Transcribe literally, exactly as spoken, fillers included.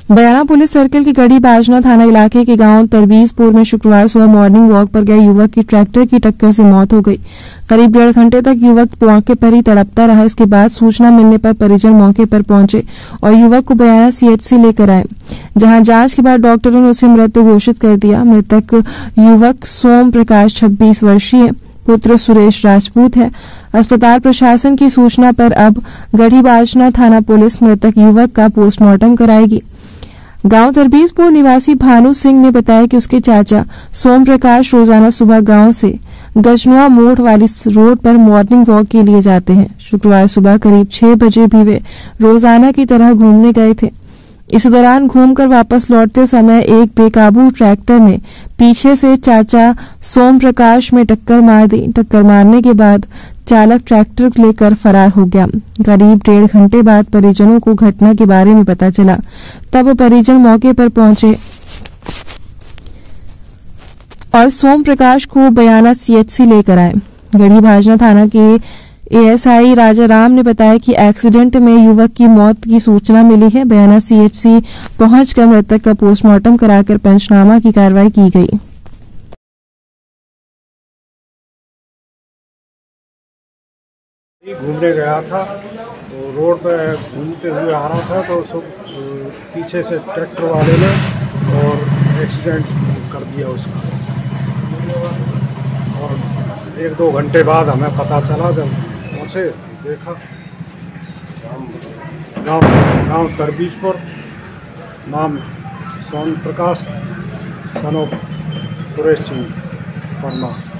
बयाना police circle के गढ़ी बाजना थाना इलाके के गांव तरबीजपुर में शुक्रवार सुबह मॉर्निंग वॉक पर गए युवक की ट्रैक्टर की टक्कर से मौत हो गई। करीब डेढ़ घंटे तक युवक मौके पर ही तड़पता रहा। इसके बाद सूचना मिलने पर परिजन मौके पर पहुंचे और युवक को बयाना सीएचसी लेकर आए, जहां जांच के बाद डॉक्टरों ने उसे मृत घोषित कर दिया। मृतक युवक सोम प्रकाश छब्बीस वर्षीय पुत्र सुरेश राजपूत है। अस्पताल प्रशासन की सूचना पर अब गढ़ी बाजना थाना पुलिस मृतक युवक का पोस्टमार्टम कराएगी। गांव तरबीजपुर निवासी भानु सिंह ने बताया कि उसके चाचा सोम प्रकाश रोजाना सुबह गांव से गजनुआ मोड़ वाली रोड पर मॉर्निंग वॉक के लिए जाते हैं। शुक्रवार सुबह करीब छह बजे भी वे रोजाना की तरह घूमने गए थे। इस दौरान घूमकर वापस लौटते समय एक बेकाबू ट्रैक्टर ने पीछे से चाचा सोम प्रकाश में टक्कर मार दी। टक्कर मारने के बाद चालक ट्रैक्टर लेकर फरार हो गया। करीब डेढ़ घंटे बाद परिजनों को घटना के बारे में पता चला। तब परिजन मौके पर पहुंचे और सोम प्रकाश को बयाना सीएचसी लेकर आए। गढ़ी बाजना थाना के एएसआई राजा राम ने बताया कि एक्सीडेंट में युवक की मौत की सूचना मिली है। बयाना सीएचसी पहुंचकर मृतक का पोस्टमार्टम कराकर पंचनामा की कार्रवाई की गई। घूमने गया था तो रोड पे घूमते हुए आ रहा था तो सब पीछे से ट्रैक्टर वाले ने और एक्सीडेंट कर दिया उसका। और एक दो घंटे बाद हमें पता चला, जब पहुँचे देखा गांव गांव तरबीजपुर, नाम सोम प्रकाश, सन ऑफ सुरेश सिंह परमार।